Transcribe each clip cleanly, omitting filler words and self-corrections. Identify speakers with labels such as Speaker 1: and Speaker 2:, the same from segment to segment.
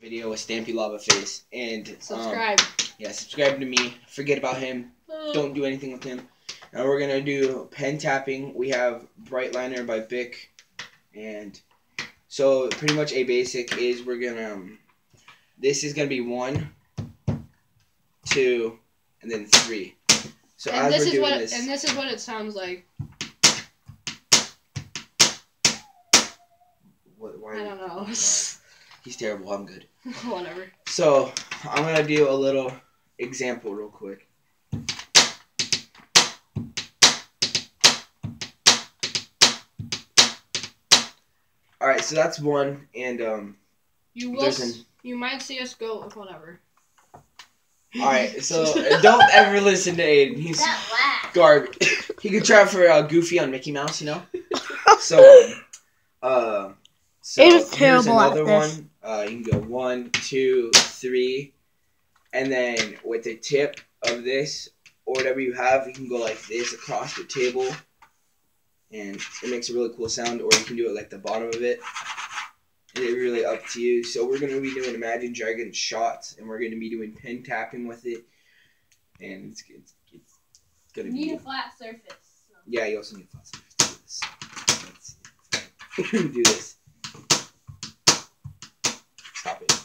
Speaker 1: video with Stampy Lava Face. And
Speaker 2: Subscribe.
Speaker 1: Yeah, subscribe to me. Forget about him. Don't do anything with him. Now we're gonna do pen tapping. We have Bright Liner by Bic, and so pretty much a basic is we're gonna. This is gonna be 1, 2, and then 3. So
Speaker 2: and
Speaker 1: as
Speaker 2: this
Speaker 1: we're
Speaker 2: is
Speaker 1: doing
Speaker 2: what
Speaker 1: this,
Speaker 2: and this is what it sounds like.
Speaker 1: why
Speaker 2: I don't know.
Speaker 1: He's terrible. I'm good.
Speaker 2: Whatever.
Speaker 1: So I'm gonna do a little example real quick. All right, so that's 1, and
Speaker 2: You will. You might see us go. Whatever.
Speaker 1: All right, so don't ever listen to Aiden. He's garbage. He could try for Goofy on Mickey Mouse, you know. So, so
Speaker 3: Aiden's terrible
Speaker 1: here's another
Speaker 3: at this.
Speaker 1: one. You can go 1, 2, 3, and then with the tip of this or whatever you have, you can go like this across the table, and it makes a really cool sound. Or you can do it like the bottom of it. It's really up to you. So we're going to be doing Imagine Dragons shots, and we're going to be doing pen tapping with it. And it's going to be...
Speaker 4: You need a flat surface. So.
Speaker 1: Yeah, you also need a flat surface to do this. Do this. Stop it.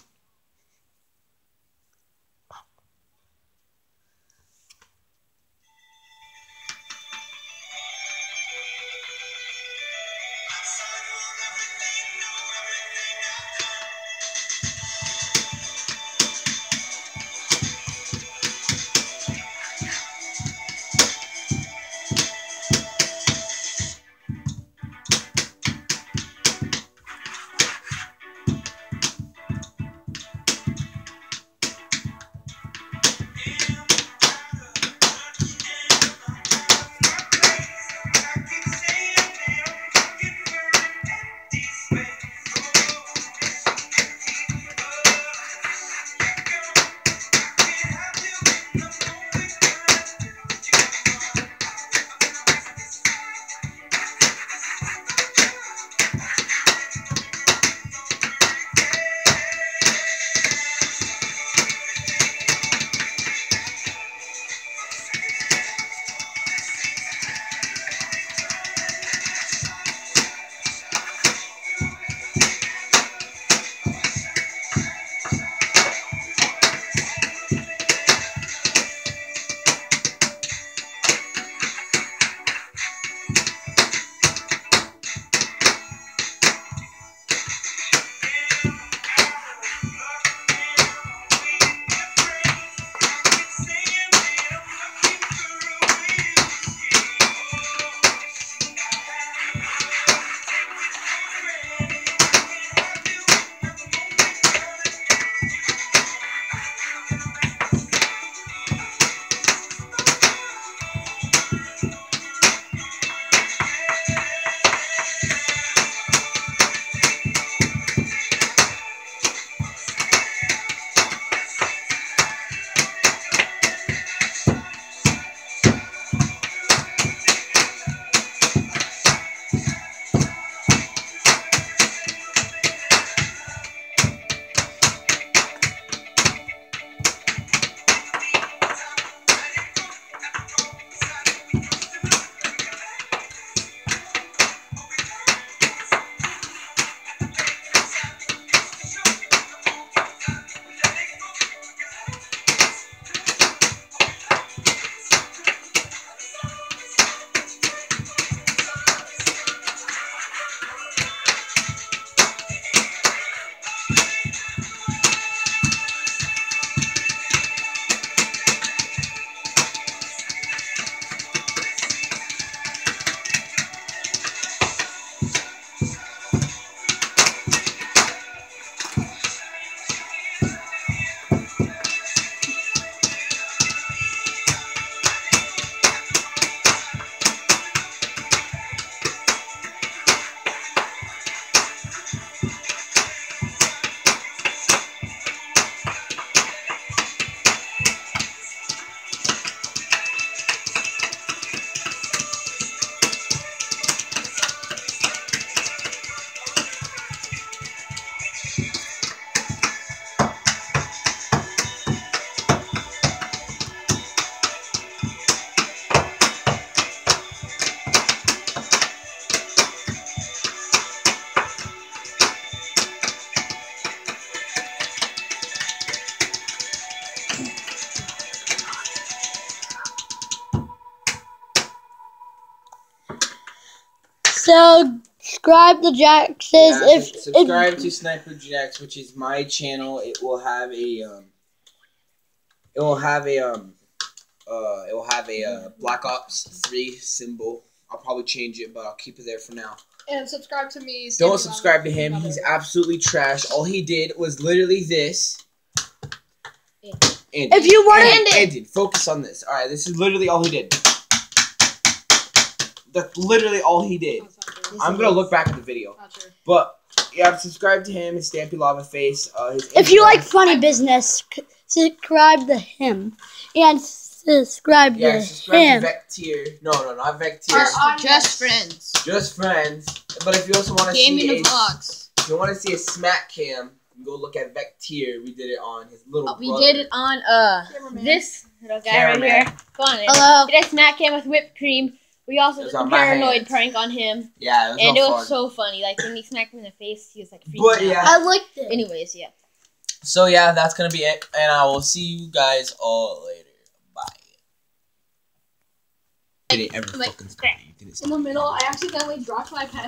Speaker 3: subscribe to Jax's.
Speaker 1: Yeah, subscribe to Sniper Jax, which is my channel. It will have a Black Ops 3 symbol. I'll probably change it, but I'll keep it there for now.
Speaker 2: And subscribe to me.
Speaker 1: Don't subscribe to him. He's absolutely trash. All he did was literally this.
Speaker 3: If you want to
Speaker 1: ended. Focus on this. All right, this is literally all he did. That's literally all he did. I'm gonna look back at the video. But yeah, subscribe to him. His Stampy Lava Face.
Speaker 3: If you like funny business, subscribe to him and subscribe to him.
Speaker 1: To Vectier. No, not Vectier.
Speaker 2: Just friends.
Speaker 1: Just friends. But if you also want to
Speaker 2: see vlogs,
Speaker 1: if you want to see a smack cam, go look at Vectier. We did it on his little brother.
Speaker 4: We did it on this little guy right here. Go on it.
Speaker 3: Hello.
Speaker 4: We did a smack cam with whipped cream. We also did a paranoid prank on him.
Speaker 1: Yeah,
Speaker 4: it was so funny. Like when he smacked him in the face, he was like freaking out.
Speaker 1: Yeah.
Speaker 3: I liked it.
Speaker 4: Anyways, yeah.
Speaker 1: So yeah, that's gonna be it, and I will see you guys all later. Bye. Did it ever fucking stop?
Speaker 2: In the middle, I accidentally dropped my pen.